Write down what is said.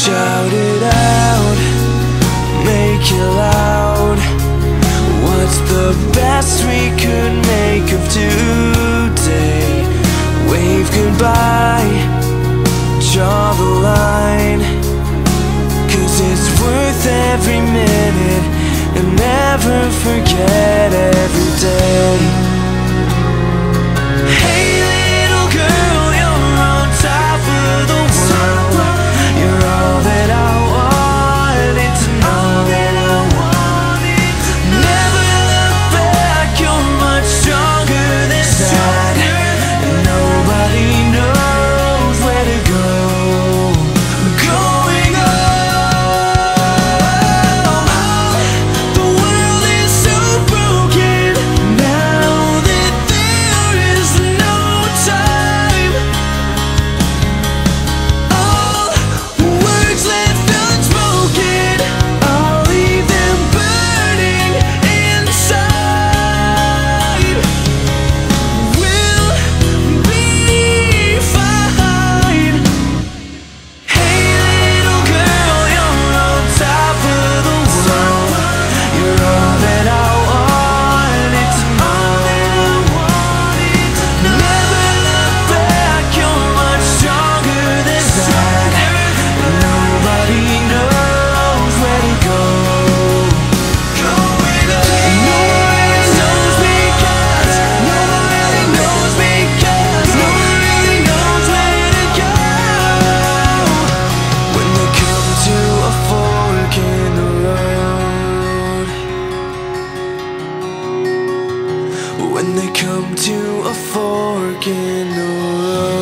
Shout it out, make it loud. What's the best we could make of today? Wave goodbye, draw the line, 'cause it's worth every minute, and never forget every day. Hey little girl, you're on top of the world. You're all that I wanted to know. Never look back, you're much stronger than that, and nobody knows where to go. Going on. The world is so broken now that there is no time. All words left unspoken, I'll leave them burning inside. We'll be fine. Hey little girl, you're on top of the world. You're all that I wanted to know. Never look back, you're much stronger than that, and nobody knows where to go. No one really knows because no one really knows because no one really knows where to go. When they come to a fork in the road, when they come to a fork in the road.